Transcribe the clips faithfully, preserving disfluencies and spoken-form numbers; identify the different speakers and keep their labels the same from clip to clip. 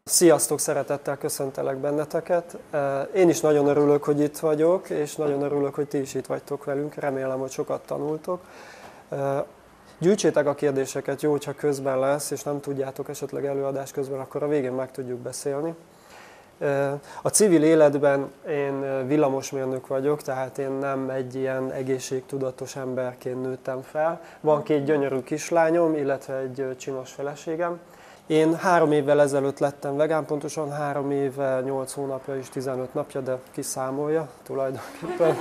Speaker 1: Sziasztok, szeretettel köszöntelek benneteket. Én is nagyon örülök, hogy itt vagyok, és nagyon örülök, hogy ti is itt vagytok velünk. Remélem, hogy sokat tanultok. Gyűjtsétek a kérdéseket, jó, hogyha közben lesz, és nem tudjátok esetleg előadás közben, akkor a végén meg tudjuk beszélni. A civil életben én villamosmérnök vagyok, tehát én nem egy ilyen egészségtudatos emberként nőttem fel. Van két gyönyörű kislányom, illetve egy csinos feleségem. Én három évvel ezelőtt lettem vegán, pontosan három éve, nyolc hónapja és tizenöt napja, de kiszámolja tulajdonképpen.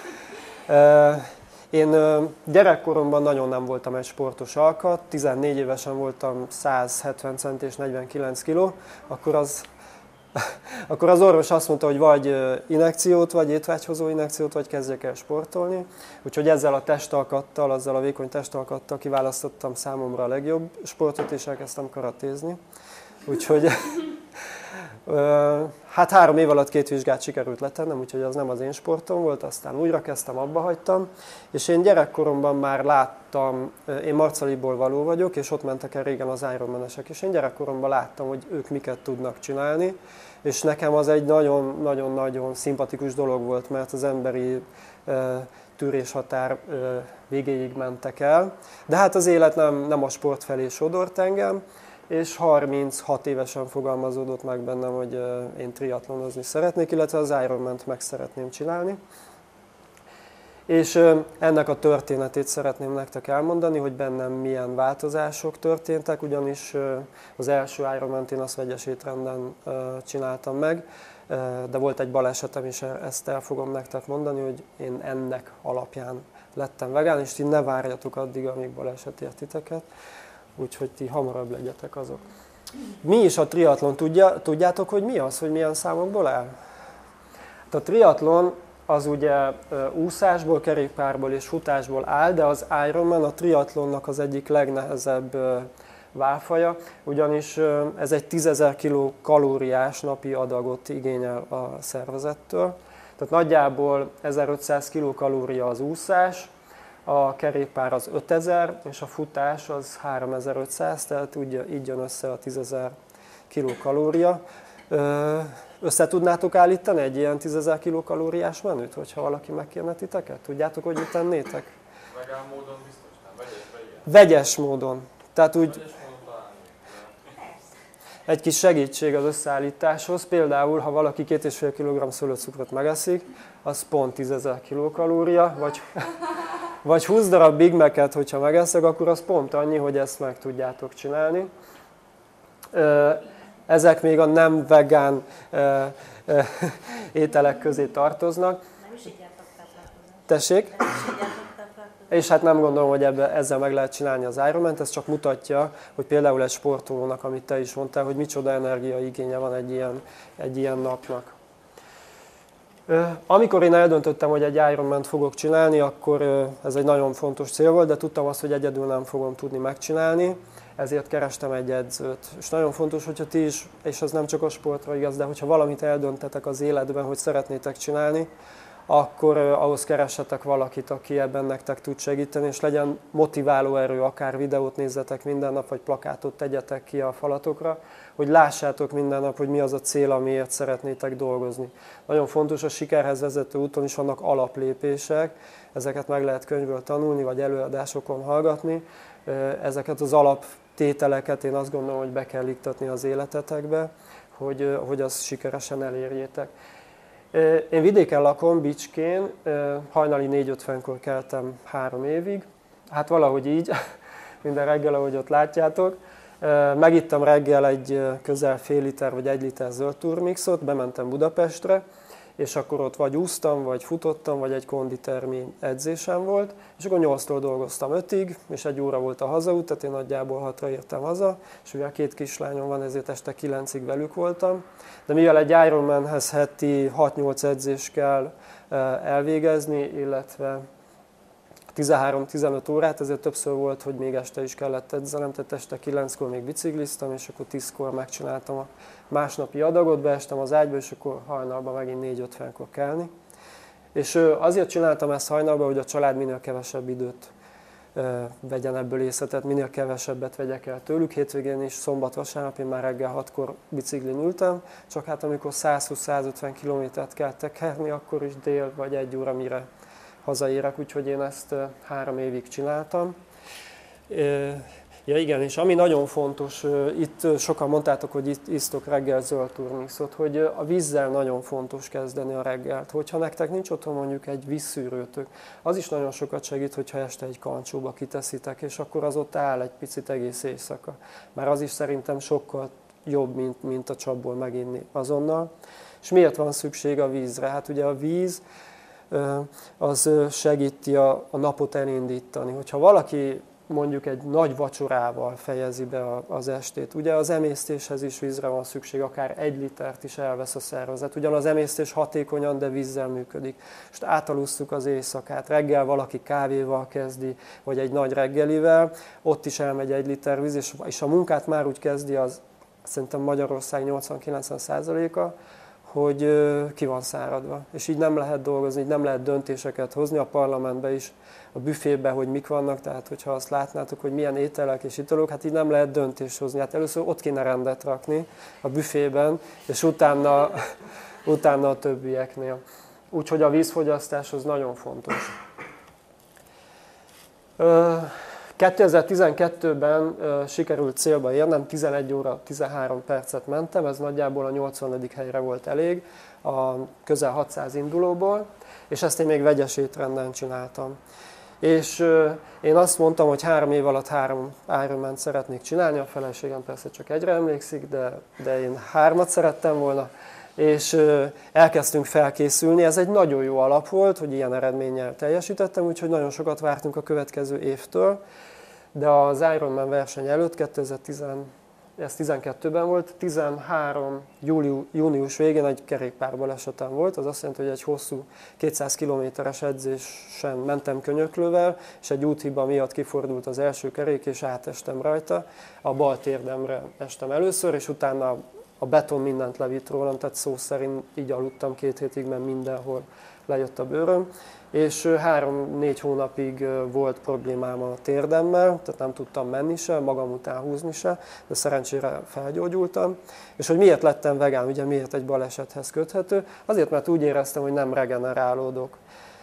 Speaker 1: Én gyerekkoromban nagyon nem voltam egy sportos alkat, tizennégy évesen voltam száz hetven cent és negyvenkilenc kiló, akkor az, akkor az orvos azt mondta, hogy vagy injekciót, vagy étvágyhozó injekciót, vagy kezdjek el sportolni. Úgyhogy ezzel a testalkattal, azzal a vékony testalkattal kiválasztottam számomra a legjobb sportot, és elkezdtem karatézni. Úgyhogy hát három év alatt két vizsgát sikerült letennem, úgyhogy az nem az én sportom volt, aztán újra kezdtem, abba hagytam. És én gyerekkoromban már láttam, én Marcaliból való vagyok, és ott mentek el régen az Ironmanesek, és én gyerekkoromban láttam, hogy ők miket tudnak csinálni, és nekem az egy nagyon-nagyon-nagyon szimpatikus dolog volt, mert az emberi tűréshatár végéig mentek el. De hát az élet nem, nem a sport felé sodort engem, és harminchat évesen fogalmazódott meg bennem, hogy én triatlonozni szeretnék, illetve az Ironman-t meg szeretném csinálni. És ennek a történetét szeretném nektek elmondani, hogy bennem milyen változások történtek, ugyanis az első Ironman-t én azt vegyes étrenden csináltam meg, de volt egy balesetem, és ezt el fogom nektek mondani, hogy én ennek alapján lettem vegán, és ti ne várjatok addig, amíg baleset ért titeket. Úgyhogy ti hamarabb legyetek azok. Mi is a triatlon? Tudja, tudjátok, hogy mi az, hogy milyen számokból áll? A triatlon az ugye úszásból, kerékpárból és futásból áll, de az Ironman a triatlonnak az egyik legnehezebb válfaja, ugyanis ez egy tízezer kilokalóriás napi adagot igényel a szervezettől. Tehát nagyjából ezerötszáz kilokalória az úszás, a kerékpár az ötezer, és a futás az háromezer-ötszáz, tehát úgy, így jön össze a tízezer kilokalória. Össze tudnátok állítani egy ilyen tízezer kilokalóriás menüt, hogyha valaki megkérne titeket? Tudjátok, hogy mit tennétek?
Speaker 2: Vegán módon biztos nem, vegyes, vegyes.
Speaker 1: Vegyes módon. Tehát úgy
Speaker 2: Vegyes módon találni.
Speaker 1: egy kis segítség az összeállításhoz. Például, ha valaki két és fél kilogramm szőlőcukrot megeszik, az pont tízezer kilokalória, vagy... Vagy húsz darab Big Mac-et, hogyha megeszek, akkor az pont annyi, hogy ezt meg tudjátok csinálni. Ezek még a nem vegán ételek közé tartoznak.
Speaker 3: Nem is így jártok táplálkozni.
Speaker 1: Tessék?
Speaker 3: Nem is így jártok táplálkozni.
Speaker 1: És hát nem gondolom, hogy ebbe, ezzel meg lehet csinálni az Ironman-t, ez csak mutatja, hogy például egy sportolónak, amit te is mondtál, hogy micsoda energiaigénye van egy ilyen, egy ilyen napnak. Amikor én eldöntöttem, hogy egy Ironman-t fogok csinálni, akkor ez egy nagyon fontos cél volt, de tudtam azt, hogy egyedül nem fogom tudni megcsinálni, ezért kerestem egy edzőt. És nagyon fontos, hogyha ti is, és ez nem csak a sportra igaz, de hogyha valamit eldöntetek az életben, hogy szeretnétek csinálni, akkor ahhoz keressetek valakit, aki ebben nektek tud segíteni, és legyen motiváló erő, akár videót nézzetek minden nap, vagy plakátot tegyetek ki a falatokra, hogy lássátok minden nap, hogy mi az a cél, amiért szeretnétek dolgozni. Nagyon fontos, a sikerhez vezető úton is vannak alaplépések, ezeket meg lehet könyvből tanulni, vagy előadásokon hallgatni. Ezeket az alaptételeket én azt gondolom, hogy be kell iktatni az életetekbe, hogy, hogy azt sikeresen elérjétek. Én vidéken lakom, Bicskén, hajnali négy-ötvenkor keltem három évig. Hát valahogy így, minden reggel, ahogy ott látjátok. Megittem reggel egy közel fél liter vagy egy liter zöld turmixot, bementem Budapestre, és akkor ott vagy úsztam, vagy futottam, vagy egy konditermi edzésem volt, és akkor nyolctól dolgoztam ötig, és egy óra volt a hazaút, tehát én nagyjából hatra értem haza, és mivel két kislányom van, ezért este kilencig velük voltam. De mivel egy Ironmanhez heti hat-nyolc edzés kell elvégezni, illetve tizenhárom-tizenöt órát, ezért többször volt, hogy még este is kellett edzenem, tehát este kilenckor még bicikliztem, és akkor tízkor megcsináltam a másnapi adagot, beestem az ágyba, és akkor hajnalban megint négy-ötvenkor kelni. És azért csináltam ezt hajnalban, hogy a család minél kevesebb időt vegyen ebből észre, tehát minél kevesebbet vegyek el tőlük. Hétvégén is, szombat-vasárnap én már reggel hatkor biciklin ültem, csak hát amikor százhúsz-százötven kilométert kell tekerni, akkor is dél vagy egy óra mire hazaérek, úgyhogy én ezt három évig csináltam. Ja igen, és ami nagyon fontos, itt sokan mondtátok, hogy itt isztok reggel zöld turmixot, hogy a vízzel nagyon fontos kezdeni a reggelt. Hogyha nektek nincs otthon mondjuk egy vízszűrőtök, az is nagyon sokat segít, hogyha este egy kancsóba kiteszitek, és akkor az ott áll egy picit egész éjszaka. Már az is szerintem sokkal jobb, mint, mint a csapból meginni azonnal. És miért van szükség a vízre? Hát ugye a víz az segíti a, a napot elindítani. Hogyha valaki mondjuk egy nagy vacsorával fejezi be az estét. Ugye az emésztéshez is vízre van szükség, akár egy litert is elvesz a szervezet. Ugyan az emésztés hatékonyan, de vízzel működik. Most átalusszuk az éjszakát. Reggel valaki kávéval kezdi, vagy egy nagy reggelivel, ott is elmegy egy liter víz, és, és a munkát már úgy kezdi, az szerintem Magyarország nyolcvan-kilencven százaléka, hogy ki van száradva. És így nem lehet dolgozni, így nem lehet döntéseket hozni a parlamentbe is, a büfébe, hogy mik vannak, tehát hogyha azt látnátok, hogy milyen ételek és italok, hát így nem lehet döntést hozni. Hát először ott kéne rendet rakni a büfében, és utána, utána a többieknél. Úgyhogy a vízfogyasztás az nagyon fontos. kétezer-tizenkettőben sikerült célba érnem, tizenegy óra tizenhárom percet mentem, ez nagyjából a nyolcvanadik helyre volt elég a közel hatszáz indulóból, és ezt én még vegyes étrenden csináltam. És én azt mondtam, hogy három év alatt három Ironman szeretnék csinálni, a feleségem persze csak egyre emlékszik, de, de én hármat szerettem volna, és elkezdtünk felkészülni. Ez egy nagyon jó alap volt, hogy ilyen eredménnyel teljesítettem, úgyhogy nagyon sokat vártunk a következő évtől, de az Ironman verseny előtt, kétezer-tizenkettőben volt, tizenhárom július, június végén egy kerékpárbalesetem volt, az azt jelenti, hogy egy hosszú kétszáz kilométeres edzésen mentem könyöklővel, és egy úthiba miatt kifordult az első kerék, és átestem rajta, a bal térdemre estem először, és utána a beton mindent levitt rólam, tehát szó szerint így aludtam két hétig, mert mindenhol lejött a bőröm. És három-négy hónapig volt problémám a térdemmel, tehát nem tudtam menni se, magam után húzni se, de szerencsére felgyógyultam. És hogy miért lettem vegán, ugye miért egy balesethez köthető? Azért, mert úgy éreztem, hogy nem regenerálódok.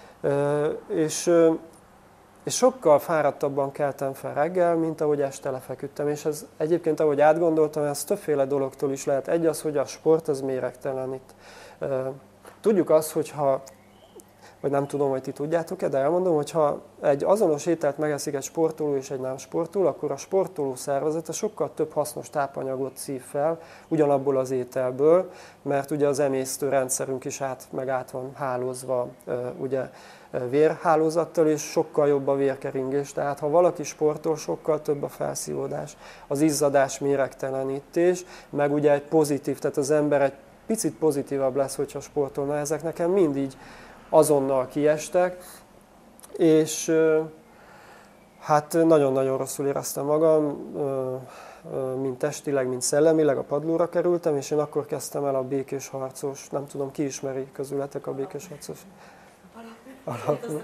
Speaker 1: És, és sokkal fáradtabban keltem fel reggel, mint ahogy este lefeküdtem. És ez egyébként, ahogy átgondoltam, ez többféle dologtól is lehet. Egy az, hogy a sport az méregtelen itt. Tudjuk azt, hogyha vagy nem tudom, hogy ti tudjátok-e, de elmondom, hogy ha egy azonos ételt megeszik egy sportoló és egy nem sportoló, akkor a sportoló szervezete sokkal több hasznos tápanyagot szív fel ugyanabból az ételből, mert ugye az emésztő rendszerünk is át, meg át van hálózva ugye, vérhálózattal, és sokkal jobb a vérkeringés. Tehát ha valaki sportol, sokkal több a felszívódás, az izzadás méregtelenítés, meg ugye egy pozitív, tehát az ember egy picit pozitívabb lesz, hogyha sportolna. Ezek nekem mind így azonnal kiestek, és hát nagyon-nagyon rosszul éreztem magam, mind testileg, mind szellemileg, a padlóra kerültem, és én akkor kezdtem el a békés harcos, nem tudom, ki ismeri közületek a békés harcos? Alapú.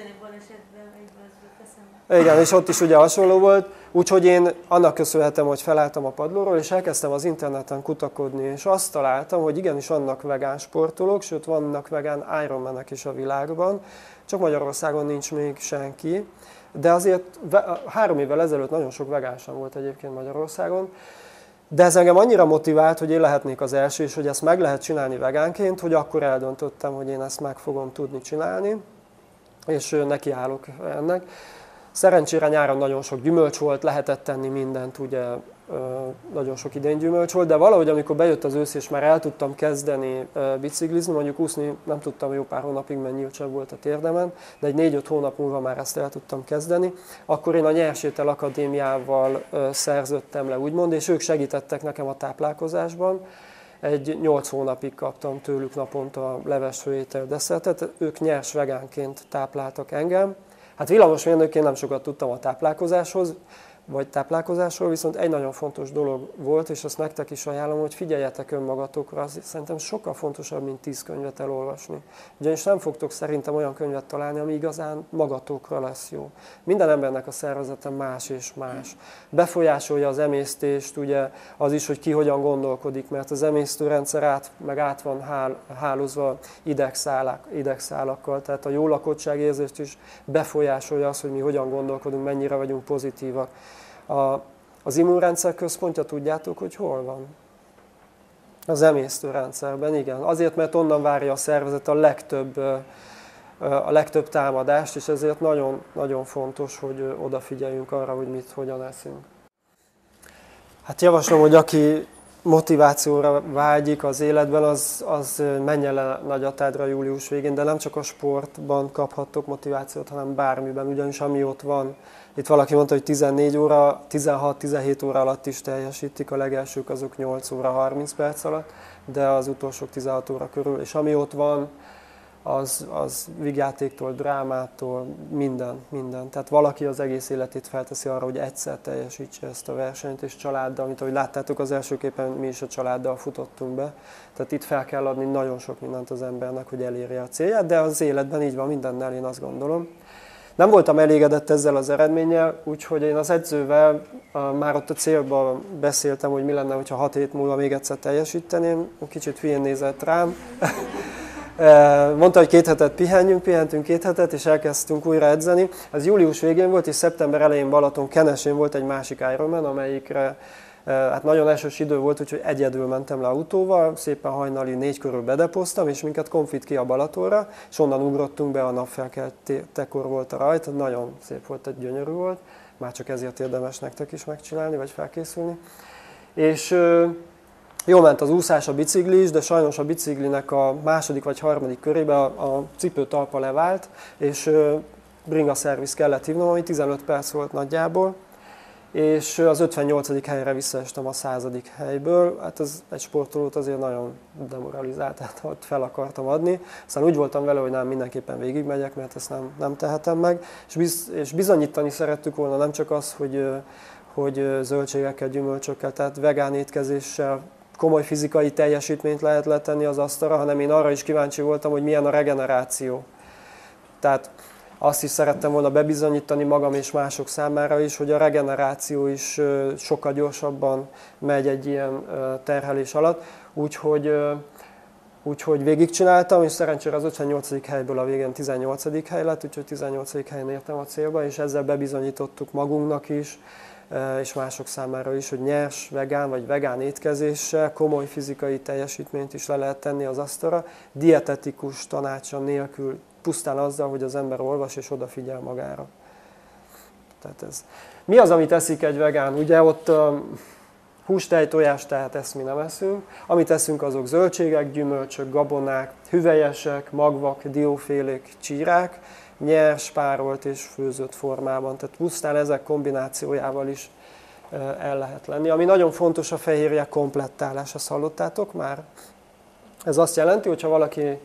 Speaker 1: Igen, és ott is ugye hasonló volt, úgyhogy én annak köszönhetem, hogy felálltam a padlóról, és elkezdtem az interneten kutakodni, és azt találtam, hogy igenis vannak vegán sportolók, sőt vannak vegán Ironmanek is a világban, csak Magyarországon nincs még senki, de azért három évvel ezelőtt nagyon sok vegán sem volt egyébként Magyarországon, de ez engem annyira motivált, hogy én lehetnék az első, és hogy ezt meg lehet csinálni vegánként, hogy akkor eldöntöttem, hogy én ezt meg fogom tudni csinálni, és nekiállok ennek. Szerencsére nyáron nagyon sok gyümölcs volt, lehetett tenni mindent, ugye nagyon sok idén gyümölcs volt, de valahogy amikor bejött az ősz, és már el tudtam kezdeni biciklizni, mondjuk úszni nem tudtam jó pár hónapig, mert nyíltság volt a térdemen, de egy négy-öt hónap múlva már ezt el tudtam kezdeni, akkor én a Nyersétel Akadémiával szerződtem le, úgymond, és ők segítettek nekem a táplálkozásban. Egy nyolc hónapig kaptam tőlük naponta leves, főétel, desszertet, ők nyers vegánként tápláltak engem. Hát villamosmérnökként nem sokat tudtam a táplálkozáshoz, vagy táplálkozásról, viszont egy nagyon fontos dolog volt, és azt nektek is ajánlom, hogy figyeljetek önmagatokra, az szerintem sokkal fontosabb, mint tíz könyvet elolvasni. Ugyanis nem fogtok szerintem olyan könyvet találni, ami igazán magatokra lesz jó. Minden embernek a szervezete más és más. Befolyásolja az emésztést, ugye az is, hogy ki hogyan gondolkodik, mert az emésztőrendszer át, meg át van hál, hálózva idegszálak, idegszálakkal, tehát a jó lakottságérzést is befolyásolja az, hogy mi hogyan gondolkodunk, mennyire vagyunk pozitívak. A, az immunrendszer központja tudjátok, hogy hol van? Az emésztőrendszerben, igen. Azért, mert onnan várja a szervezet a legtöbb, a legtöbb támadást, és ezért nagyon, nagyon fontos, hogy odafigyeljünk arra, hogy mit, hogyan eszünk. Hát javaslom, hogy aki motivációra vágyik az életben, az, az menjen le Nagyatádra július végén, de nem csak a sportban kaphattok motivációt, hanem bármiben, ugyanis ami ott van. Itt valaki mondta, hogy tizennégy óra, tizenhat-tizenhét óra alatt is teljesítik, a legelsők azok nyolc óra harminc perc alatt, de az utolsók tizenhat óra körül, és ami ott van, az, az vígjátéktól, drámától, minden, minden. Tehát valaki az egész életét felteszi arra, hogy egyszer teljesítse ezt a versenyt, és családdal, mint ahogy láttátok az első képen, mi is a családdal futottunk be. Tehát itt fel kell adni nagyon sok mindent az embernek, hogy elérje a célját, de az életben így van mindennel, én azt gondolom. Nem voltam elégedett ezzel az eredménnyel, úgyhogy én az edzővel már ott a célban beszéltem, hogy mi lenne, ha hat hét múlva még egyszer teljesíteném. Kicsit hülyén nézett rám. Mondta, hogy két hetet pihenjünk, pihentünk két hetet, és elkezdtünk újra edzeni. Ez július végén volt, és szeptember elején Balaton-Kenesén volt egy másik Ironman, amelyikre hát nagyon esős idő volt, úgyhogy egyedül mentem le autóval, szépen hajnali négy körül bedepoztam, és minket konfit ki a Balatonra, és onnan ugrottunk be, a napfelkeltekor volt a rajt, nagyon szép volt, egy gyönyörű volt, már csak ezért érdemes nektek is megcsinálni, vagy felkészülni. És jól ment az úszás, a bicikli is, de sajnos a biciklinek a második vagy harmadik körébe a, a cipő talpa levált, és bringa szerviz kellett hívnom, ami tizenöt perc volt nagyjából, és az ötvennyolcadik helyre visszaestem a századik helyből. Hát ez egy sportolót azért nagyon demoralizált, tehát ott fel akartam adni. Aztán úgy voltam vele, hogy nem, mindenképpen végigmegyek, mert ezt nem, nem tehetem meg. És, biz, és bizonyítani szerettük volna nem csak az, hogy, hogy zöldségekkel, gyümölcsökkel, tehát vegán étkezéssel komoly fizikai teljesítményt lehet letenni az asztalra, hanem én arra is kíváncsi voltam, hogy milyen a regeneráció. Tehát azt is szerettem volna bebizonyítani magam és mások számára is, hogy a regeneráció is sokkal gyorsabban megy egy ilyen terhelés alatt. Úgyhogy, úgyhogy végigcsináltam, és szerencsére az ötvennyolcadik helyből a végén tizennyolcadik hely lett, úgyhogy tizennyolcadik helyen értem a célba, és ezzel bebizonyítottuk magunknak is, és mások számára is, hogy nyers, vegán vagy vegán étkezéssel komoly fizikai teljesítményt is le lehet tenni az asztalra, dietetikus tanácsa nélkül, pusztán azzal, hogy az ember olvas és odafigyel magára. Tehát ez. Mi az, amit eszik egy vegán? Ugye ott um, hús, tej, tojás, tehát ezt mi nem eszünk. Amit eszünk, azok zöldségek, gyümölcsök, gabonák, hüvelyesek, magvak, diófélék, csírák, nyers, párolt és főzött formában. Tehát pusztán ezek kombinációjával is el lehet lenni. Ami nagyon fontos, a fehérje komplettálás, ezt hallottátok már? Ez azt jelenti, hogyha valaki...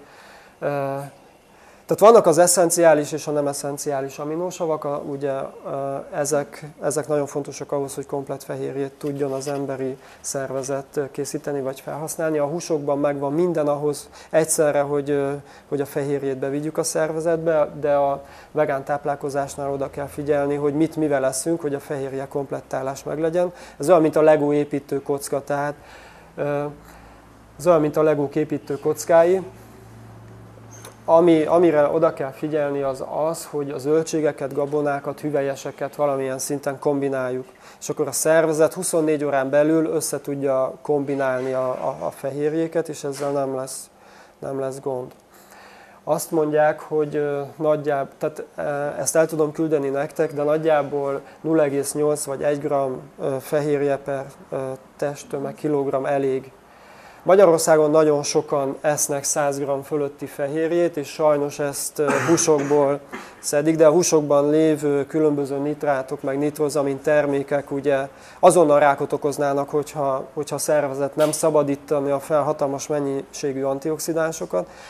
Speaker 1: Tehát vannak az eszenciális és a nem eszenciális aminósavak, ugye ezek, ezek nagyon fontosak ahhoz, hogy komplett fehérjét tudjon az emberi szervezet készíteni vagy felhasználni. A húsokban megvan minden ahhoz egyszerre, hogy, hogy a fehérjét bevigyük a szervezetbe, de a vegán táplálkozásnál oda kell figyelni, hogy mit mivel eszünk, hogy a fehérje komplettálás meglegyen. Ez olyan, mint a Lego építő kocka, tehát ez olyan, mint a Legók építő kockái. Ami, amire oda kell figyelni, az az, hogy a zöldségeket, gabonákat, hüvelyeseket valamilyen szinten kombináljuk. És akkor a szervezet huszonnégy órán belül össze tudja kombinálni a, a, a fehérjéket, és ezzel nem lesz, nem lesz gond. Azt mondják, hogy nagyjából, tehát ezt el tudom küldeni nektek, de nagyjából nulla egész nyolc vagy egy gramm fehérje per testtömeg kilogramm elég. Magyarországon nagyon sokan esznek száz gramm fölötti fehérjét, és sajnos ezt húsokból szedik, de a húsokban lévő különböző nitrátok, meg nitrozamin termékek ugye azonnal rákot okoznának, hogyha, hogyha a szervezet nem szabadítani a fel hatalmas mennyiségű antioxidánsokat.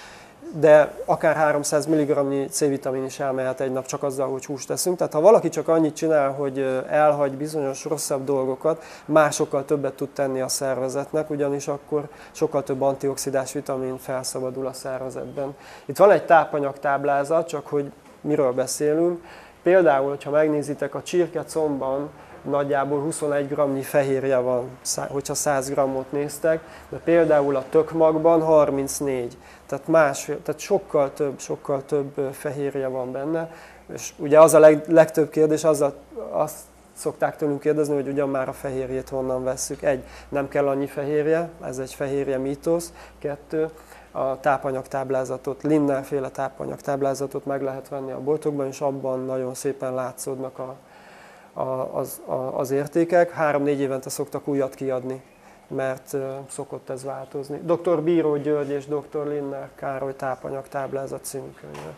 Speaker 1: de akár háromszáz milligramnyi C-vitamin is elmehet egy nap csak azzal, hogy húst teszünk. Tehát ha valaki csak annyit csinál, hogy elhagy bizonyos rosszabb dolgokat, már sokkal többet tud tenni a szervezetnek, ugyanis akkor sokkal több antioxidás vitamin felszabadul a szervezetben. Itt van egy tápanyagtáblázat, csak hogy miről beszélünk. Például, ha megnézitek, a csirkecombban nagyjából huszonegy grammnyi fehérje van, hogyha száz grammot néztek, de például a tökmagban harmincnégy. Tehát, másfél, tehát sokkal több, sokkal több fehérje van benne. És ugye az a leg, legtöbb kérdés, azzal, azt szokták tőlünk kérdezni, hogy ugyan már a fehérjét honnan vesszük. Egy, nem kell annyi fehérje, ez egy fehérje mítosz. Kettő, a tápanyagtáblázatot, Linner-féle tápanyagtáblázatot meg lehet venni a boltokban, és abban nagyon szépen látszódnak a, a, az, a, az értékek. Három-négy évente szoktak újat kiadni, mert uh, szokott ez változni. doktor Bíró György és doktor Linner Károly tápanyagtáblázat című könyve.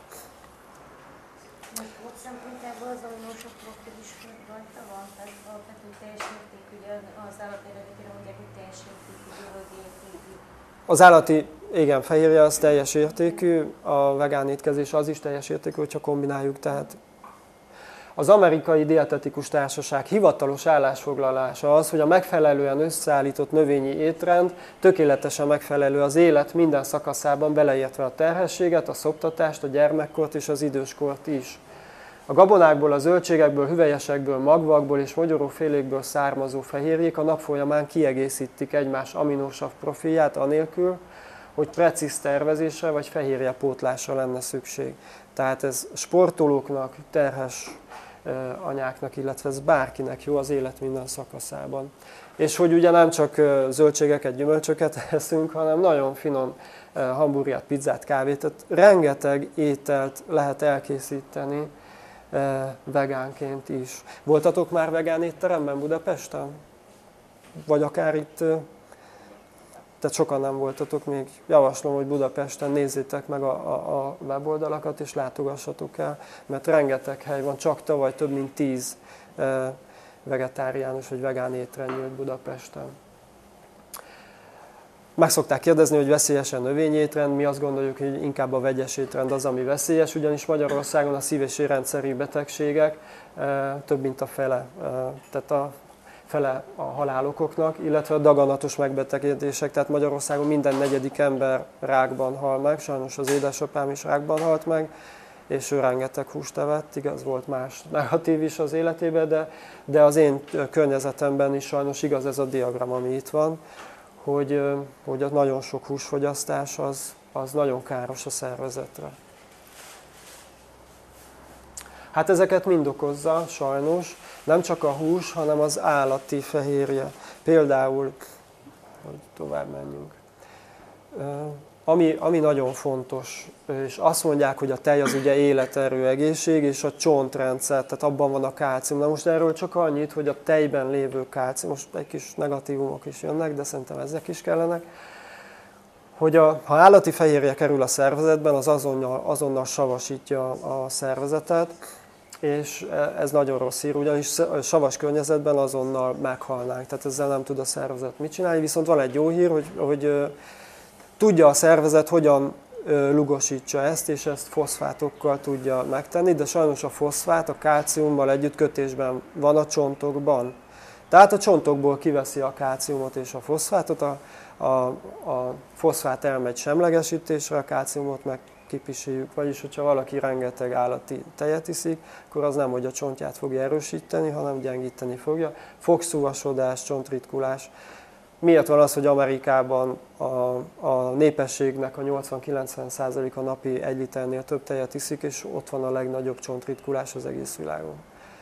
Speaker 3: Most szempontjából az aminósav profil is rajta van, tehát alapvetően teljes értékű, ugye az állat eredetére mondják, hogy teljes értékű, biológiai értékű.
Speaker 1: Az állati, igen, fehérje az teljes értékű, a vegán étkezés az is teljes értékű, hogyha kombináljuk, tehát az Amerikai Dietetikus Társaság hivatalos állásfoglalása az, hogy a megfelelően összeállított növényi étrend tökéletesen megfelelő az élet minden szakaszában, beleértve a terhességet, a szoptatást, a gyermekkort és az időskort is. A gabonákból, a zöldségekből, hüvelyesekből, magvakból és mogyorófélékből származó fehérjék a nap folyamán kiegészítik egymás aminósav profilját anélkül, hogy precíz tervezésre vagy fehérjepótlásra lenne szükség. Tehát ez sportolóknak, terhes anyáknak, illetve ez bárkinek jó az élet minden szakaszában. És hogy ugye nem csak zöldségeket, gyümölcsöket eszünk, hanem nagyon finom hamburgert, pizzát, kávét, tehát rengeteg ételt lehet elkészíteni vegánként is. Voltatok már vegán étteremben Budapesten? Vagy akár itt, tehát sokan nem voltatok még. Javaslom, hogy Budapesten nézzétek meg a, a, a weboldalakat és látogassatok el, mert rengeteg hely van, csak tavaly több mint tíz vegetáriánus vagy vegán étrend nyílt Budapesten. Meg szokták kérdezni, hogy veszélyes a növényétrend, mi azt gondoljuk, hogy inkább a vegyes étrend az, ami veszélyes, ugyanis Magyarországon a szív- és érrendszeri betegségek több mint a fele, tehát a fele a halálokoknak, illetve a daganatos megbetegedések, tehát Magyarországon minden negyedik ember rákban hal meg, sajnos az édesapám is rákban halt meg, és ő rengeteg húst evett, igaz, volt más negatív is az életében, de, de az én környezetemben is sajnos igaz ez a diagram, ami itt van, hogy, hogy a nagyon sok húsfogyasztás az, az nagyon káros a szervezetre. Hát ezeket mind okozza, sajnos, nem csak a hús, hanem az állati fehérje. Például, hogy tovább menjünk, ami, ami nagyon fontos, és azt mondják, hogy a tej az ugye életerő, egészség, és a csontrendszer, tehát abban van a kálcium. Na most erről csak annyit, hogy a tejben lévő kálcium, most egy kis negatívumok is jönnek, de szerintem ezek is kellenek, hogy a, ha állati fehérje kerül a szervezetben, az azonnal, azonnal savasítja a szervezetet, és ez nagyon rossz hír, ugyanis savas környezetben azonnal meghalnánk, tehát ezzel nem tud a szervezet mit csinálni, viszont van egy jó hír, hogy, hogy tudja a szervezet, hogyan lugosítsa ezt, és ezt foszfátokkal tudja megtenni, de sajnos a foszfát a kálciummal együtt kötésben van a csontokban. Tehát a csontokból kiveszi a kálciumot és a foszfátot, a, a, a foszfát elmegy semlegesítésre, a kálciumot meg kipiséljük, vagyis hogyha valaki rengeteg állati tejet iszik, akkor az nem, hogy a csontját fogja erősíteni, hanem gyengíteni fogja. Fogszúvasodás, csontritkulás. Miért van az, hogy Amerikában a, a népességnek a nyolcvan-kilencven százaléka napi egy liternél több tejet iszik, és ott van a legnagyobb csontritkulás az egész világon.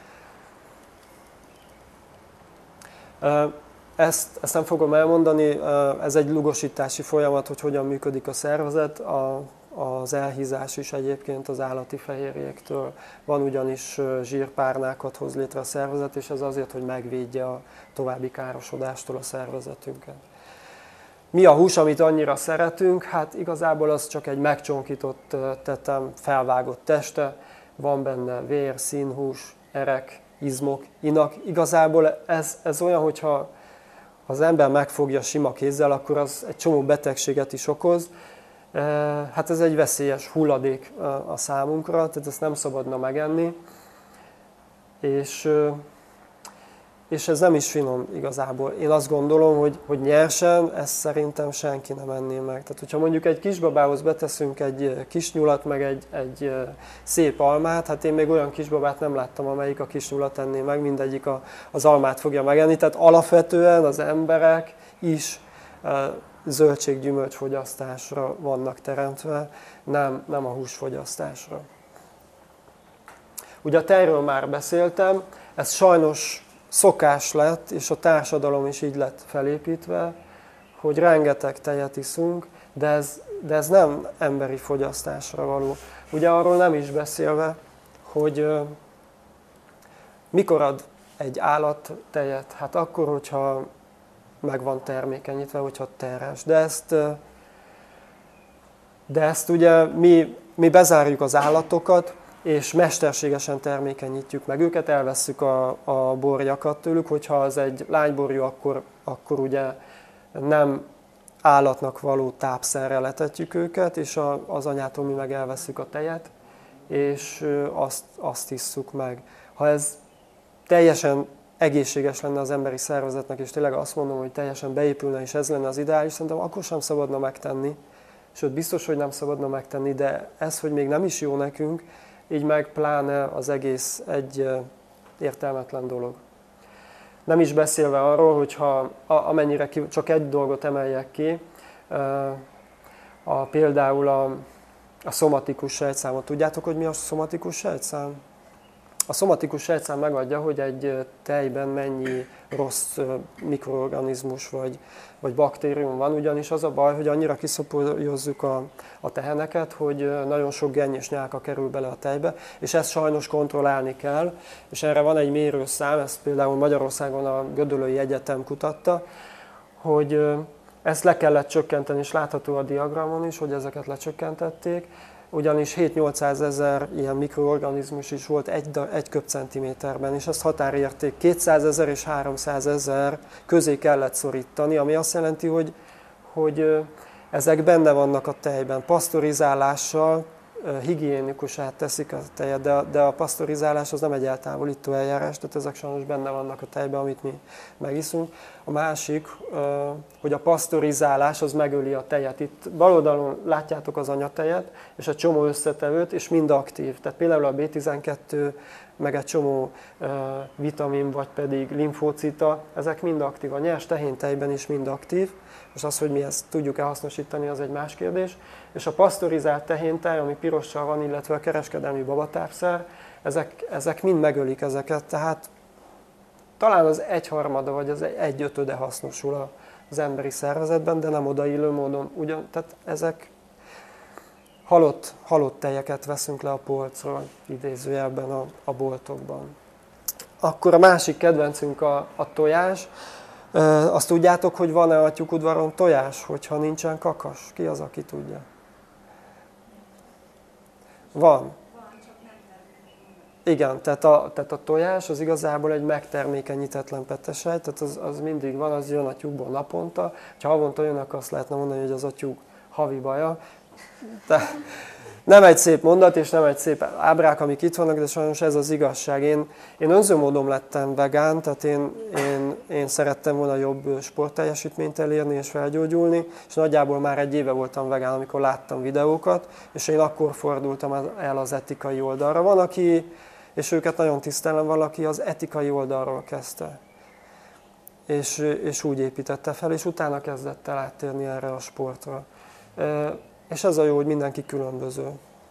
Speaker 1: Ezt, ezt nem fogom elmondani, ez egy lugosítási folyamat, hogy hogyan működik a szervezet. A, az elhízás is egyébként az állati fehérjéktől van, ugyanis zsírpárnákat hoz létre a szervezet, és ez azért, hogy megvédje a további károsodástól a szervezetünket. Mi a hús, amit annyira szeretünk? Hát igazából az csak egy megcsonkított tetem, felvágott teste, van benne vér, színhús, erek, izmok, inak. Igazából ez, ez olyan, hogyha az ember megfogja sima kézzel, akkor az egy csomó betegséget is okoz, Hát ez egy veszélyes hulladék a számunkra, tehát ezt nem szabadna megenni, és, és ez nem is finom igazából. Én azt gondolom, hogy, hogy nyersen ezt szerintem senki nem enné meg. Tehát, hogyha mondjuk egy kisbabához beteszünk egy kis nyulat, meg egy, egy szép almát, hát én még olyan kisbabát nem láttam, amelyik a kis nyulat enné meg, mindegyik a, az almát fogja megenni. Tehát alapvetően az emberek is zöldség-gyümölcs fogyasztásra vannak teremtve, nem, nem a húsfogyasztásra. Ugye a tejről már beszéltem, ez sajnos szokás lett, és a társadalom is így lett felépítve, hogy rengeteg tejet iszunk, de ez, de ez nem emberi fogyasztásra való. Ugye arról nem is beszélve, hogy uh, mikor ad egy állat tejet? Hát akkor, hogyha meg van termékenyítve, hogyha terhes. De ezt, de ezt ugye mi, mi bezárjuk az állatokat, és mesterségesen termékenyítjük meg őket, elvesszük a, a borjakat tőlük, hogyha az egy lányborjú, akkor, akkor ugye nem állatnak való tápszerrel etetjük őket, és a, az anyától mi meg elvesszük a tejet, és azt, azt isszuk meg. Ha ez teljesen egészséges lenne az emberi szervezetnek, és tényleg azt mondom, hogy teljesen beépülne, és ez lenne az ideális, szerintem akkor sem szabadna megtenni. Sőt, biztos, hogy nem szabadna megtenni, de ez, hogy még nem is jó nekünk, így meg pláne az egész egy értelmetlen dolog. Nem is beszélve arról, hogyha amennyire ki, csak egy dolgot emeljek ki, a, például a, a szomatikus sejtszámot. Tudjátok, hogy mi a szomatikus sejtszám? A szomatikus sejtszám megadja, hogy egy tejben mennyi rossz mikroorganizmus vagy, vagy baktérium van, ugyanis az a baj, hogy annyira kiszopolyozzuk a, a teheneket, hogy nagyon sok genny és nyálka kerül bele a tejbe, és ezt sajnos kontrollálni kell, és erre van egy mérőszám, ezt például Magyarországon a Gödöllői Egyetem kutatta, hogy ezt le kellett csökkenteni, és látható a diagramon is, hogy ezeket lecsökkentették, ugyanis hét-nyolcszázezer ilyen mikroorganizmus is volt egy, egy köbcentiméterben, és ezt határérték kétszázezer és háromszázezer közé kellett szorítani, ami azt jelenti, hogy, hogy ezek benne vannak a tejben. Pasztorizálással higiénikusát teszik a tejet, de, de a pasztorizálás az nem egy eltávolító eljárás, tehát ezek sajnos benne vannak a tejben, amit mi megiszunk. A másik, hogy a pasztorizálás az megöli a tejet. Itt bal oldalon látjátok az anyatejet, és egy csomó összetevőt, és mind aktív. Tehát például a bé tizenkettő, meg egy csomó vitamin, vagy pedig limfócita, ezek mind aktív. A nyers tehéntejben is mind aktív. És az, hogy mi ezt tudjuk-e hasznosítani, az egy más kérdés. És a pasztorizált tehéntej, ami pirossal van, illetve a kereskedelmi babatápszer, ezek, ezek mind megölik ezeket, tehát talán az egyharmada vagy az egyötöde hasznosul az emberi szervezetben, de nem odaillő módon. Ugyan, tehát ezek halott, halott tejeket veszünk le a polcról, idézőjelben a, a boltokban. Akkor a másik kedvencünk a, a tojás. Azt tudjátok, hogy van-e a tyúkudvaron tojás, hogyha nincsen kakas? Ki az, aki tudja? Van. Igen, tehát a, tehát a tojás az igazából egy megtermékenyítetlen petesej, tehát az, az mindig van, az jön a tyúkból naponta. Ha havonta jön, akkor azt lehetne mondani, hogy az a tyúk havi baja. De nem egy szép mondat, és nem egy szép ábrák, amik itt vannak, de sajnos ez az igazság. Én, én önző módon lettem vegán, tehát én, én, én szerettem volna jobb sportteljesítményt elérni és felgyógyulni, és nagyjából már egy éve voltam vegán, amikor láttam videókat, és én akkor fordultam el az etikai oldalra. Van, aki, és őket nagyon tisztelem, valaki az etikai oldalról kezdte. És, és úgy építette fel, és utána kezdett el áttérni erre a sportra. És ez a jó, hogy mindenki különböző.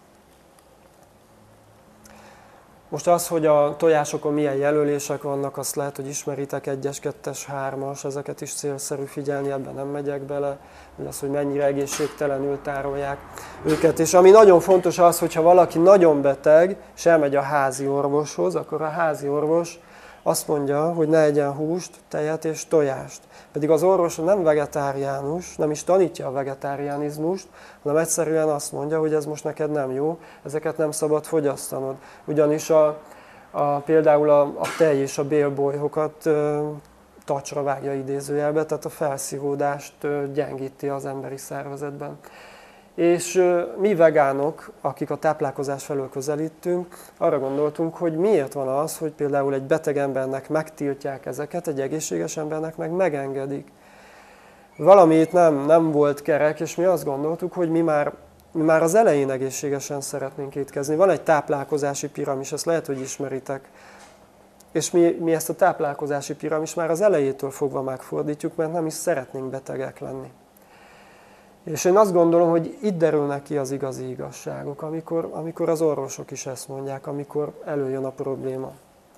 Speaker 1: Most az, hogy a tojásokon milyen jelölések vannak, azt lehet, hogy ismeritek, egyes, kettes, hármas, ezeket is célszerű figyelni, ebben nem megyek bele, hogy az, hogy mennyire egészségtelenül tárolják őket. És ami nagyon fontos az, hogyha valaki nagyon beteg, és elmegy a házi orvoshoz, akkor a házi orvos azt mondja, hogy ne egyen húst, tejet és tojást. Pedig az orvos nem vegetáriánus, nem is tanítja a vegetáriánizmust, hanem egyszerűen azt mondja, hogy ez most neked nem jó, ezeket nem szabad fogyasztanod. Ugyanis a, a, például a, a tej és a bélbolyhokat ö, tacsra vágja idézőjelbe, tehát a felszívódást ö, gyengíti az emberi szervezetben. És mi vegánok, akik a táplálkozás felől közelítünk, arra gondoltunk, hogy miért van az, hogy például egy beteg embernek megtiltják ezeket, egy egészséges embernek meg megengedik. Valami itt nem, nem volt kerek, és mi azt gondoltuk, hogy mi már, mi már az elején egészségesen szeretnénk étkezni. Van egy táplálkozási piramis, ezt lehet, hogy ismeritek. És mi, mi ezt a táplálkozási piramis már az elejétől fogva megfordítjuk, mert nem is szeretnénk betegek lenni. És én azt gondolom, hogy itt derülnek ki az igazi igazságok, amikor, amikor az orvosok is ezt mondják, amikor előjön a probléma.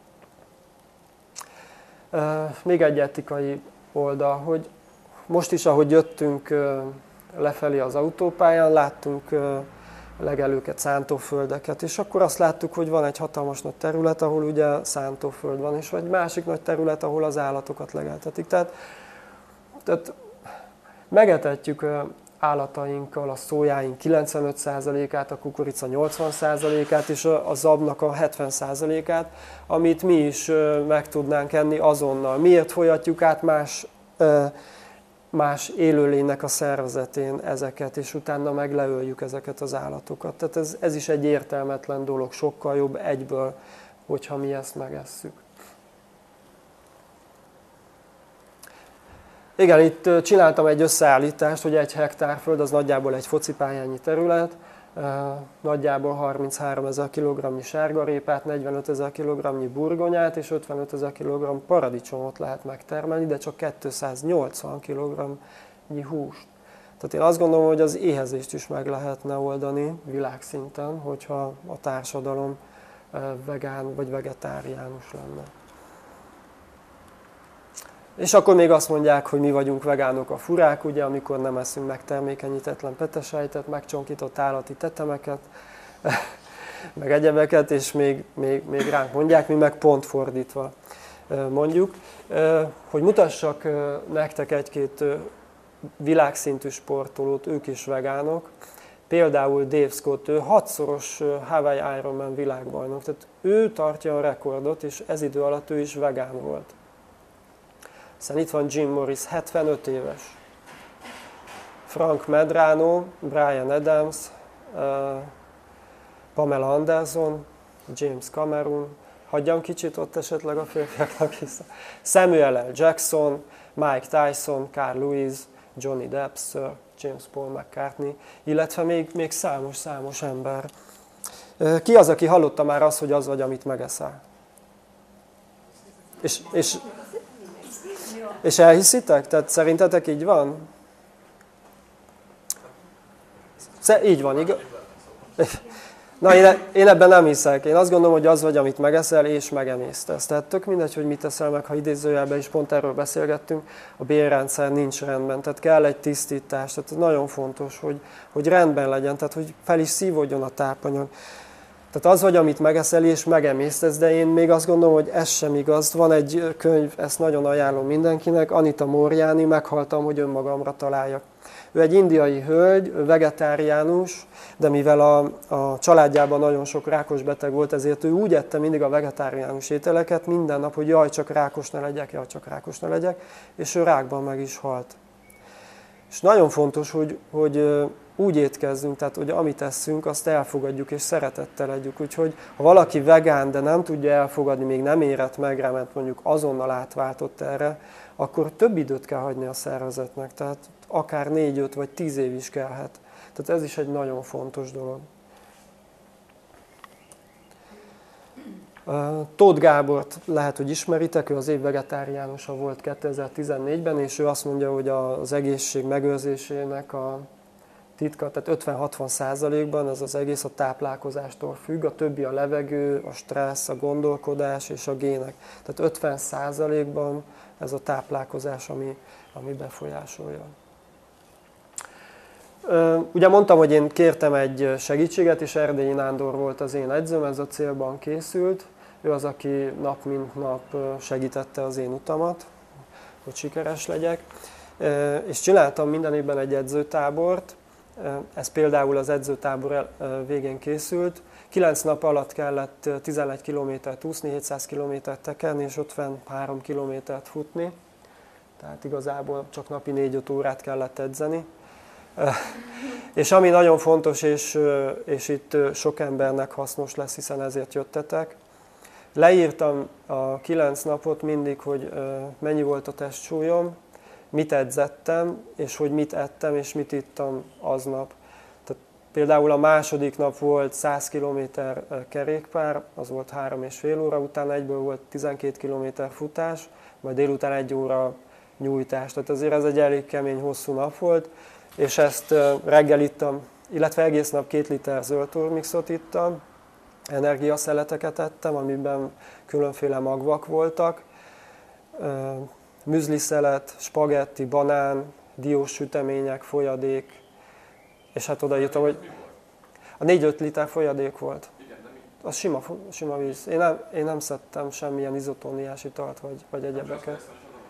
Speaker 1: Még egy etikai oldal, hogy most is, ahogy jöttünk lefelé az autópályán, láttunk legelőket, szántóföldeket, és akkor azt láttuk, hogy van egy hatalmas nagy terület, ahol ugye szántóföld van, és vagy másik nagy terület, ahol az állatokat legeltetik. Tehát, tehát megetetjük állatainkkal a szójáink kilencvenöt százalékát, a kukorica nyolcvan százalékát, és a zabnak a hetven százalékát, amit mi is meg tudnánk enni azonnal. Miért folyatjuk át más, más élőlénynek a szervezetén ezeket, és utána meg leöljük ezeket az állatokat. Tehát ez, ez is egy értelmetlen dolog, sokkal jobb egyből, hogyha mi ezt megesszük. Igen, itt csináltam egy összeállítást, hogy egy hektár föld az nagyjából egy focipályányi terület, nagyjából harminchárom ezer kilogramnyi sárgarépát, negyvenöt ezer kilogramnyi burgonyát és ötvenöt ezer kilogramm paradicsomot lehet megtermelni, de csak kétszáznyolcvan kilogramnyi húst. Tehát én azt gondolom, hogy az éhezést is meg lehetne oldani világszinten, hogyha a társadalom vegán vagy vegetáriánus lenne. És akkor még azt mondják, hogy mi vagyunk vegánok a furák, ugye, amikor nem eszünk megtermékenyítetlen petesejtet, megcsonkított állati tetemeket, meg egyebeket, és még, még, még ránk mondják, mi meg pont fordítva mondjuk. Hogy mutassak nektek egy-két világszintű sportolót, ők is vegánok. Például Dave Scott, ő hatszoros Hawaii Ironman világbajnok, tehát ő tartja a rekordot, és ez idő alatt ő is vegán volt. Aztán itt van Jim Morris, hetvenöt éves. Frank Medrano, Brian Adams, Pamela Anderson, James Cameron, hagyjam kicsit ott esetleg a férfiaknak hiszem. Samuel L. Jackson, Mike Tyson, Carl Lewis, Johnny Depp, Sir James Paul McCartney, illetve még, még számos, számos ember. Ki az, aki hallotta már azt, hogy az vagy, amit megeszel? És, és, és elhiszitek? Tehát szerintetek így van? Így van, igaz? Na, én, én ebben nem hiszek. Én azt gondolom, hogy az vagy, amit megeszel, és megemésztesz. Tehát tök mindegy, hogy mit teszel meg, ha idézőjelben is pont erről beszélgettünk, a bélrendszer nincs rendben, tehát kell egy tisztítás. Tehát ez nagyon fontos, hogy, hogy rendben legyen, tehát hogy fel is szívódjon a tápanyag. Tehát az vagy, amit megeszel, és megemésztesz, de én még azt gondolom, hogy ez sem igaz. Van egy könyv, ezt nagyon ajánlom mindenkinek, Anita Moorjani, Meghaltam, hogy önmagamra találjak. Ő egy indiai hölgy, vegetáriánus, de mivel a, a családjában nagyon sok rákos beteg volt, ezért ő úgy ette mindig a vegetáriánus ételeket minden nap, hogy jaj, csak rákos ne legyek, jaj, csak rákos ne legyek, és ő rákban meg is halt. És nagyon fontos, hogy, hogy úgy étkezzünk, tehát hogy amit eszünk, azt elfogadjuk és szeretettel együk. Úgyhogy ha valaki vegán, de nem tudja elfogadni, még nem érett meg rá, mert mondjuk azonnal átváltott erre, akkor több időt kell hagyni a szervezetnek, tehát akár négy, öt vagy tíz év is kellhet. Tehát ez is egy nagyon fontos dolog. Tóth Gábort lehet, hogy ismeritek, ő az év vegetáriánusa volt kétezer-tizennégyben, és ő azt mondja, hogy az egészség megőrzésének a titka, tehát ötven-hatvan százalékban ez az egész a táplálkozástól függ, a többi a levegő, a stressz, a gondolkodás és a gének. Tehát ötven százalékban ez a táplálkozás, ami, ami befolyásolja. Ugye mondtam, hogy én kértem egy segítséget, és Erdélyi Nándor volt az én edzőm, ez a Célban készült. Ő az, aki nap mint nap segítette az én utamat, hogy sikeres legyek. És csináltam minden évben egy edzőtábort, ez például az edzőtábor végén készült. Kilenc nap alatt kellett tizenegy kilométert úszni, hétszáz kilométert tekerni, és ötvenhárom kilométert futni. Tehát igazából csak napi négy-öt órát kellett edzeni. És ami nagyon fontos, és, és itt sok embernek hasznos lesz, hiszen ezért jöttetek, leírtam a kilenc napot mindig, hogy mennyi volt a testsúlyom, mit edzettem, és hogy mit ettem, és mit ittam aznap. Tehát például a második nap volt száz kilométer kerékpár, az volt három és fél óra, utána egyből volt tizenkét kilométer futás, majd délután egy óra nyújtás. Tehát azért ez egy elég kemény, hosszú nap volt, és ezt reggel ittam, illetve egész nap két liter zöld turmixot ittam, energiaszeleteket ettem, amiben különféle magvak voltak, müzliszelet, spagetti, banán, diós sütemények, folyadék, és hát odaírtam, hogy a négy-öt liter folyadék volt. Az sima, sima víz. Én nem, én nem szedtem semmilyen izotóniás italt, vagy, vagy egyebeket.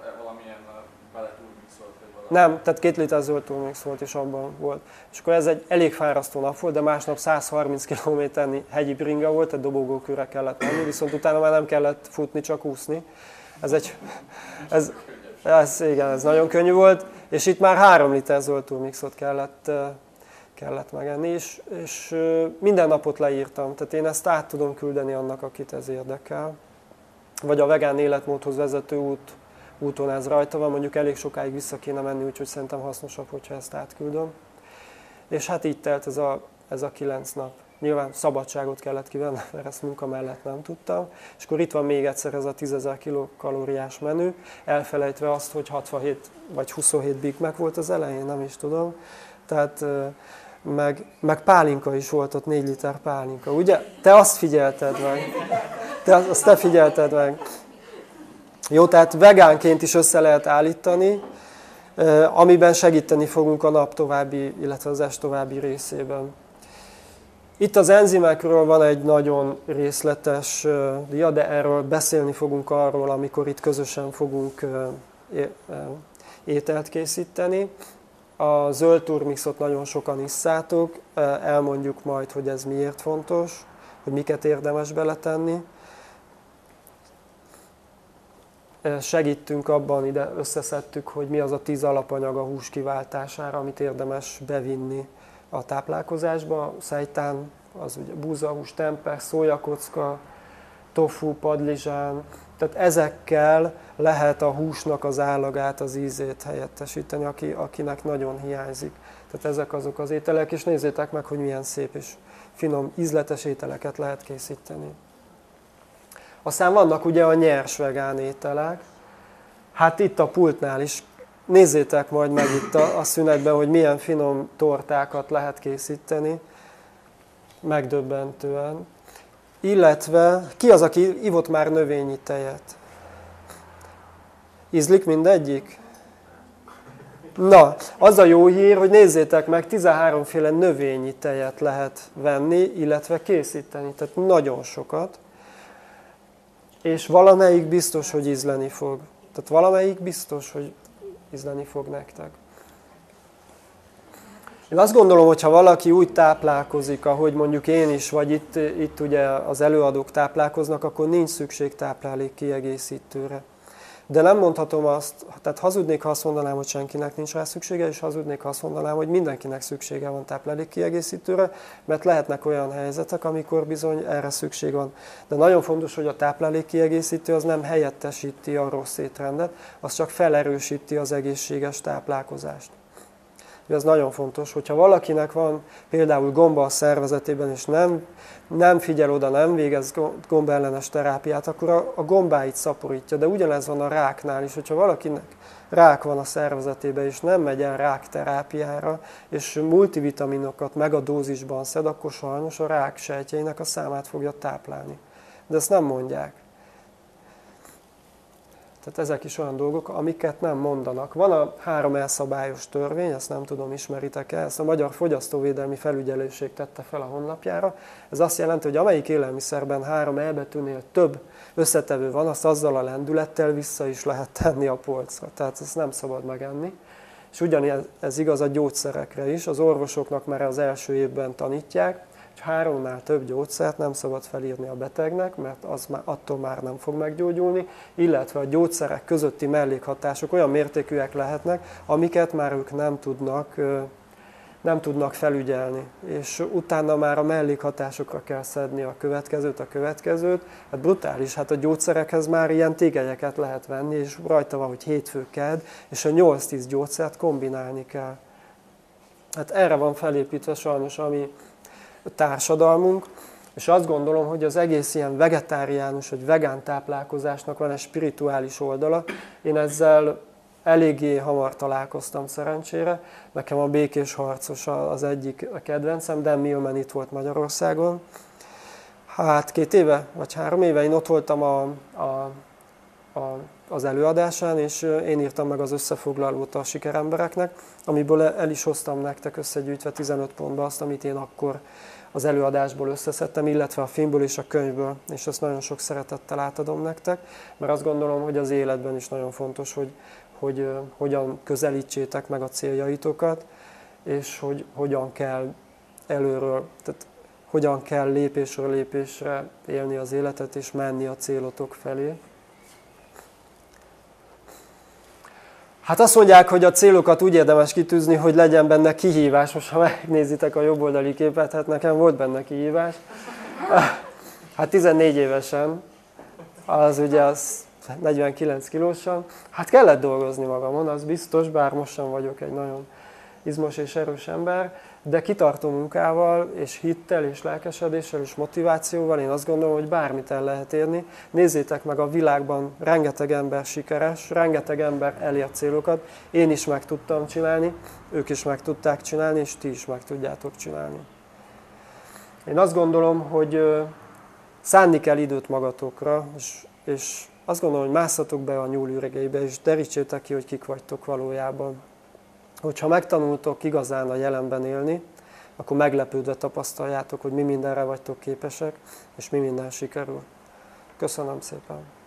Speaker 1: Nem, tehát két liter zöld turmix volt, és abban volt. És akkor ez egy elég fárasztó nap volt, de másnap száz harminc kilométernyi hegyi bringa volt, egy dobogókőre kellett menni, viszont utána már nem kellett futni, csak úszni. Ez egy, ez, ez, igen, ez nagyon könnyű volt, és itt már három liter zöld turmixot kellett, kellett megenni, és, és minden napot leírtam, tehát én ezt át tudom küldeni annak, akit ez érdekel. Vagy a vegán életmódhoz vezető út, úton ez rajta van, mondjuk elég sokáig vissza kéne menni, úgyhogy szerintem hasznosabb, hogyha ezt átküldöm. És hát így telt ez a, ez a kilenc nap. Nyilván szabadságot kellett kivenni, mert ezt munka mellett nem tudtam. És akkor itt van még egyszer ez a tízezer kilokalóriás menü, elfelejtve azt, hogy hatvanhét vagy huszonhét Big Mac volt az elején, nem is tudom. Tehát meg, meg pálinka is volt ott, négy liter pálinka. Ugye? Te azt figyelted meg. Te, azt te figyelted meg. Jó, tehát vegánként is össze lehet állítani, amiben segíteni fogunk a nap további, illetve az est további részében. Itt az enzimekről van egy nagyon részletes dia, de erről beszélni fogunk arról, amikor itt közösen fogunk ételt készíteni. A zöld turmixot nagyon sokan isszátok, elmondjuk majd, hogy ez miért fontos, hogy miket érdemes beletenni. Segítünk abban, ide összeszedtük, hogy mi az a tíz alapanyag a hús kiváltására, amit érdemes bevinni a táplálkozásba. Szejtán, az ugye búzahús, tempeh, szójakocka, tofu, padlizsán. Tehát ezekkel lehet a húsnak az állagát, az ízét helyettesíteni, aki, akinek nagyon hiányzik. Tehát ezek azok az ételek, és nézzétek meg, hogy milyen szép és finom, ízletes ételeket lehet készíteni. Aztán vannak ugye a nyers vegán ételek. Hát itt a pultnál is, nézzétek majd meg itt a, a szünetben, hogy milyen finom tortákat lehet készíteni. Megdöbbentően. Illetve, ki az, aki ivott már növényi tejet? Ízlik mindegyik? Na, az a jó hír, hogy nézzétek meg, tizenhárom féle növényi tejet lehet venni, illetve készíteni. Tehát nagyon sokat. És valamelyik biztos, hogy ízleni fog. Tehát valamelyik biztos, hogy ízleni fog nektek. Én azt gondolom, hogy ha valaki úgy táplálkozik, ahogy mondjuk én is, vagy itt, itt ugye az előadók táplálkoznak, akkor nincs szükség táplálék kiegészítőre. De nem mondhatom azt, tehát hazudnék, ha azt mondanám, hogy senkinek nincs rá szüksége, és hazudnék, ha azt mondanám, hogy mindenkinek szüksége van táplálék kiegészítőre, mert lehetnek olyan helyzetek, amikor bizony erre szükség van. De nagyon fontos, hogy a táplálék kiegészítő az nem helyettesíti a rossz étrendet, az csak felerősíti az egészséges táplálkozást. Ez nagyon fontos, hogyha valakinek van például gomba a szervezetében, és nem, nem figyel oda, nem végez gombaellenes terápiát, akkor a, a gombáit szaporítja. De ugyanez van a ráknál is, hogyha valakinek rák van a szervezetében, és nem megy el rákterápiára, és multivitaminokat megadózisban szed, akkor sajnos a rák sejtjeinek a számát fogja táplálni. De ezt nem mondják. Tehát ezek is olyan dolgok, amiket nem mondanak. Van a három elszabályos törvény, ezt nem tudom, ismeritek-e, ezt a Magyar Fogyasztóvédelmi Felügyelőség tette fel a honlapjára. Ez azt jelenti, hogy amelyik élelmiszerben három elbetűnél több összetevő van, azt azzal a lendülettel vissza is lehet tenni a polcra. Tehát ezt nem szabad megenni. És ugyanez ez igaz a gyógyszerekre is. Az orvosoknak már az első évben tanítják, hogy háromnál több gyógyszert nem szabad felírni a betegnek, mert az már, attól már nem fog meggyógyulni, illetve a gyógyszerek közötti mellékhatások olyan mértékűek lehetnek, amiket már ők nem tudnak ö, nem tudnak felügyelni, és utána már a mellékhatásokra kell szedni a következőt, a következőt. Hát brutális, hát a gyógyszerekhez már ilyen tégelyeket lehet venni, és rajta van, hogy hétfő, kedd, és a nyolc-tíz gyógyszert kombinálni kell. Hát erre van felépítve sajnos a mi társadalmunk, és azt gondolom, hogy az egész ilyen vegetáriánus vagy vegán táplálkozásnak van egy spirituális oldala. Én ezzel eléggé hamar találkoztam szerencsére. Nekem a Békés Harcos az egyik a kedvencem, Dan Millman itt volt Magyarországon. Hát két éve, vagy három éve én ott voltam a, a, a, az előadásán, és én írtam meg az összefoglalót a sikerembereknek, amiből el is hoztam nektek összegyűjtve tizenöt pontba azt, amit én akkor az előadásból összeszedtem, illetve a filmből és a könyvből, és ezt nagyon sok szeretettel átadom nektek, mert azt gondolom, hogy az életben is nagyon fontos, hogy, hogy uh, hogyan közelítsétek meg a céljaitokat, és hogy hogyan kell előről, tehát hogyan kell lépésről lépésre élni az életet, és menni a célotok felé. Hát azt mondják, hogy a célokat úgy érdemes kitűzni, hogy legyen benne kihívás. Most ha megnézitek a jobb oldali képet, hát nekem volt benne kihívás. Hát tizennégy évesen, az ugye az negyvenkilenc kilósan. Hát kellett dolgozni magamon, az biztos, bár most sem vagyok egy nagyon izmos és erős ember, de kitartó munkával, és hittel, és lelkesedéssel, és motivációval én azt gondolom, hogy bármit el lehet érni. Nézzétek meg, a világban rengeteg ember sikeres, rengeteg ember elér célokat. Én is meg tudtam csinálni, ők is meg tudták csinálni, és ti is meg tudjátok csinálni. Én azt gondolom, hogy szánni kell időt magatokra, és, és azt gondolom, hogy másszatok be a nyúl üregeibe, és derítsétek ki, hogy kik vagytok valójában. Hogyha megtanultok igazán a jelenben élni, akkor meglepődve tapasztaljátok, hogy mi mindenre vagytok képesek, és mi minden sikerül. Köszönöm szépen!